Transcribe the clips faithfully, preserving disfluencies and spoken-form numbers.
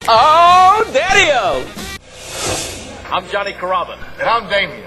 Oh, Daddy-o! I'm Johnny Carrabba. And I'm Damien.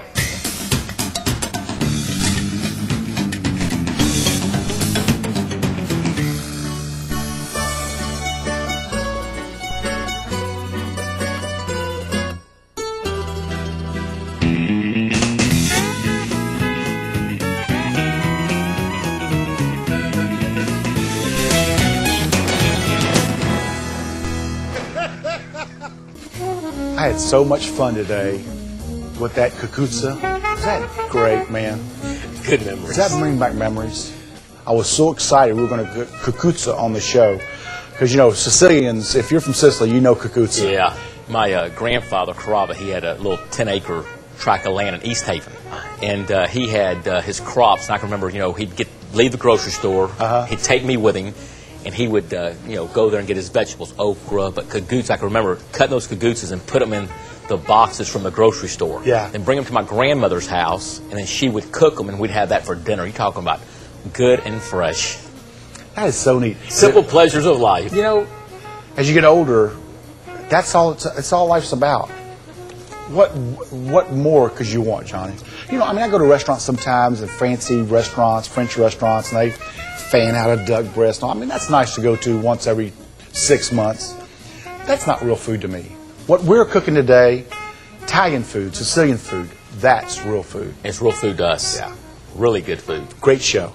I had so much fun today with that kukutsa. Is that great, man? Good memories. Does that bring back memories? I was so excited we were going to get kukutsa on the show. Because, you know, Sicilians, if you're from Sicily, you know kukutsa. Yeah. My uh, grandfather, Carrabba, he had a little ten-acre tract of land in East Haven. And uh, he had uh, his crops. And I can remember, you know, he'd get leave the grocery store. Uh-huh. He'd take me with him. And he would, uh, you know, go there and get his vegetables, okra, but kagutsa. I can remember cutting those kagutsas and put them in the boxes from the grocery store. Yeah. And bring them to my grandmother's house, and then she would cook them, and we'd have that for dinner. You're talking about good and fresh. That is so neat. Simple pleasures of life. You know, as you get older, that's all it's, it's all life's about. What what more could you want, Johnny? You know, I mean, I go to restaurants sometimes, and fancy restaurants, French restaurants, and they fan out a duck breast. I mean, that's nice to go to once every six months. That's not real food to me. What we're cooking today, Italian food, Sicilian food, that's real food. It's real food to us. Yeah. Really good food. Great show.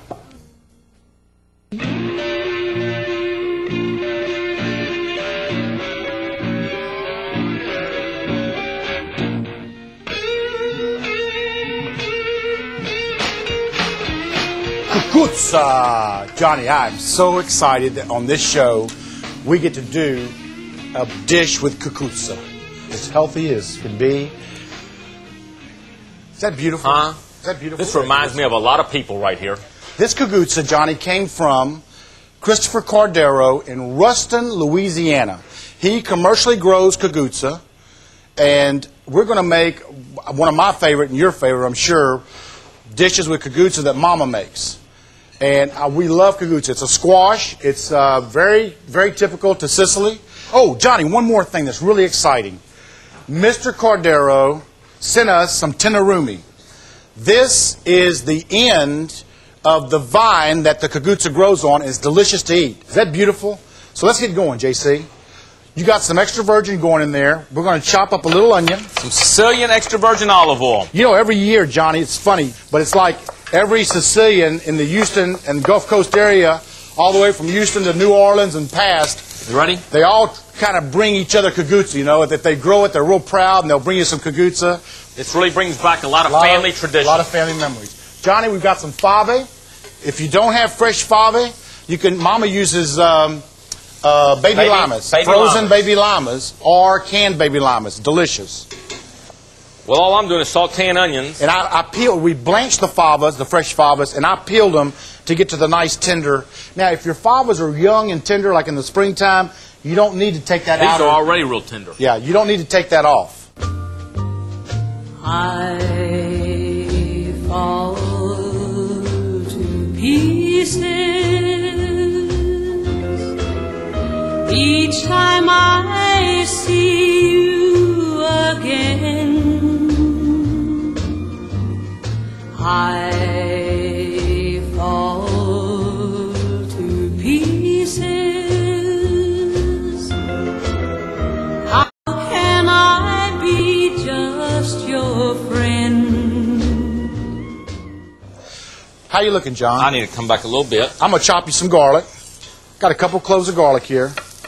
Kukutsa! Johnny, I'm so excited that on this show we get to do a dish with kukutsa. As healthy as can be. Is that beautiful? Huh? Is that beautiful? This reminds me of a lot of people right here. This kukutsa, Johnny, came from Christopher Cordero in Ruston, Louisiana. He commercially grows kukutsa, and we're going to make one of my favorite and your favorite, I'm sure, dishes with kukutsa that Mama makes. And uh, we love kukutsa. It's a squash. It's uh, very, very typical to Sicily. Oh, Johnny, one more thing that's really exciting. Mister Cordero sent us some tenarumi. This is the end of the vine that the kukutsa grows on. It's delicious to eat. Is that beautiful? So let's get going, J C. You got some extra virgin going in there. We're going to chop up a little onion. Some Sicilian extra virgin olive oil. You know, every year, Johnny, it's funny, but it's like every Sicilian in the Houston and Gulf Coast area, all the way from Houston to New Orleans and past, You ready? they all kind of bring each other kukutsa. You know, if they grow it, they're real proud, and they'll bring you some kukutsa. This really brings back a lot of A lot family of, tradition. A lot of family memories. Johnny, we've got some fave. If you don't have fresh fave, you can. Mama uses um, uh, baby, Baby- llamas, baby frozen llamas. baby llamas, or canned baby llamas. Delicious. Well, all I'm doing is sauteing onions. And I, I peeled. We blanched the favas, the fresh favas, and I peeled them to get to the nice tender. Now, if your favas are young and tender, like in the springtime, you don't need to take that These out. are or- already real tender. Yeah, you don't need to take that off. I fall to pieces each time I see you again. I fall to pieces. How can I be just your friend? How you looking, John? I need to come back a little bit. I'm going to chop you some garlic. Got a couple cloves of garlic here.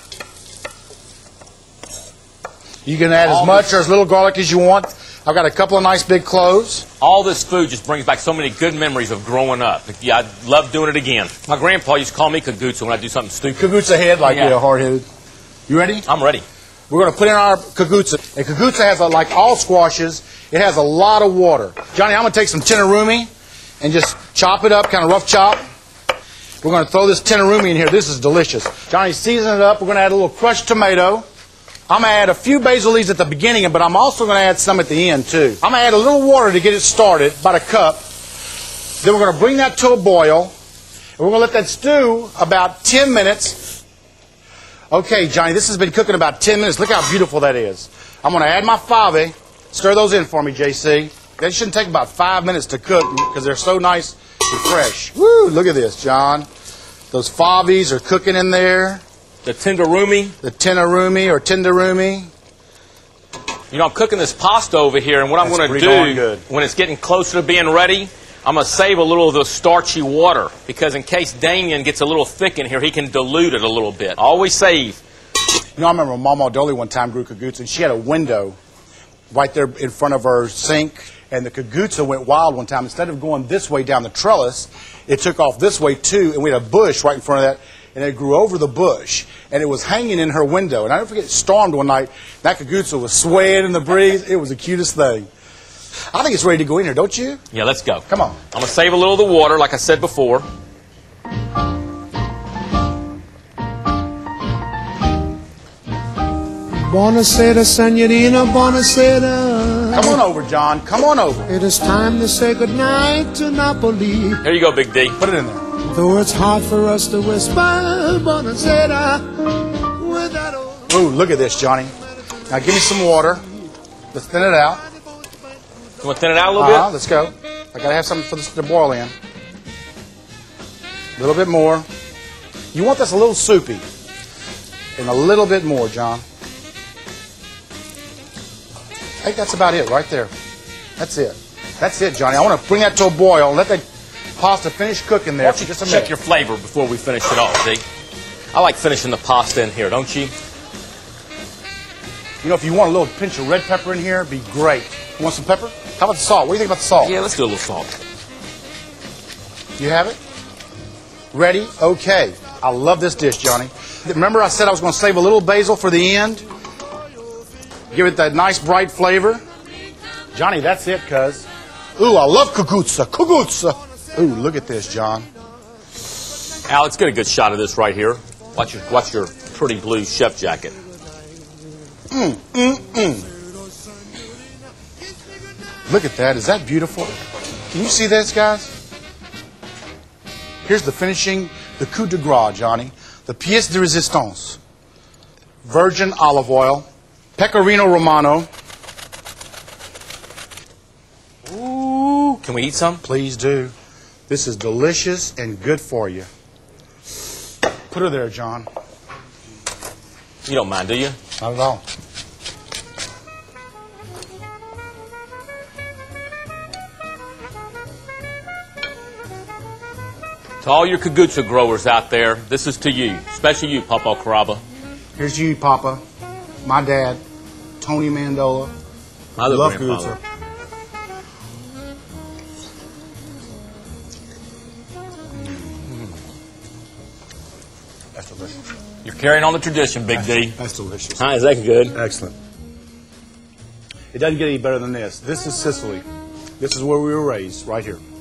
You can add as All much this- or as little garlic as you want. I've got a couple of nice big cloves. All this food just brings back so many good memories of growing up. Yeah, I'd love doing it again. My grandpa used to call me kagutsa when I do something stupid. Kagutsa head, like Yeah. you're hard-headed. You ready? I'm ready. We're going to put in our kagutsa. And kagutsa has, a, like all squashes, it has a lot of water. Johnny, I'm going to take some tenarumi and just chop it up, kind of rough chop. We're going to throw this tenarumi in here. This is delicious. Johnny, season it up. We're going to add a little crushed tomato. I'm going to add a few basil leaves at the beginning, but I'm also going to add some at the end, too. I'm going to add a little water to get it started, about a cup. Then we're going to bring that to a boil. And we're going to let that stew about ten minutes. Okay, Johnny, this has been cooking about ten minutes. Look how beautiful that is. I'm going to add my fave. Stir those in for me, J C. They shouldn't take about five minutes to cook because they're so nice and fresh. Woo, look at this, John. Those faves are cooking in there. The tenderumi. The tenderumi or tenderumi. You know, I'm cooking this pasta over here, and what I'm That's going to pretty darn do, good. when it's getting closer to being ready, I'm going to save a little of the starchy water, because in case Damien gets a little thick in here, he can dilute it a little bit. Always save. You know, I remember Mama Dolly one time grew kagutsa, and she had a window right there in front of her sink, and the kagutsa went wild one time. Instead of going this way down the trellis, it took off this way too, and we had a bush right in front of that, and it grew over the bush, and it was hanging in her window. And I never forget, it stormed one night. That kagutsa was swaying in the breeze. It was the cutest thing. I think it's ready to go in here, don't you? Yeah, let's go. Come on. I'm going to save a little of the water, like I said before. Buonasera, Signorina, buonasera. Come on over, John. Come on over. It is time to say goodnight to Napoli. Here you go, Big D. Put it in there. Though it's hard for us to whisper buonasera without a... Ooh, look at this, Johnny. Now give me some water. Let's thin it out. You want to thin it out a little Uh-huh, bit? let's go. I gotta have something for this to boil in. A little bit more. You want this a little soupy. And a little bit more, John. I think that's about it right there. That's it. That's it, Johnny. I want to bring that to a boil. Let that pasta finish cooking there Why for don't you just a check minute. your flavor before we finish it off, see? I like finishing the pasta in here, don't you? You know, if you want a little pinch of red pepper in here, it'd be great. You want some pepper? How about the salt? What do you think about the salt? Yeah, let's do a little salt. You have it? Ready? Okay. I love this dish, Johnny. Remember I said I was going to save a little basil for the end? Give it that nice bright flavor. Johnny, that's it, cuz. Ooh, I love kagutsa. Kagutsa. Ooh, look at this, John. Alex, get a good shot of this right here. Watch your, watch your pretty blue chef jacket. Mm, mm, mm. Look at that. Is that beautiful? Can you see this, guys? Here's the finishing, the coup de grace, Johnny. The pièce de résistance. Virgin olive oil. Pecorino Romano. Ooh. Can we eat some? Please do. This is delicious and good for you. Put her there, John. You don't mind, do you? Not at all. To all your kagutsa growers out there, this is to you, especially you, Papa Caraba. Here's you, Papa. My dad, Tony Mandola. My other Love grandfather. kagutsa. That's delicious. You're carrying on the tradition, Big D. That's delicious. Huh, is that good? Excellent. It doesn't get any better than this. This is Sicily. This is where we were raised, right here.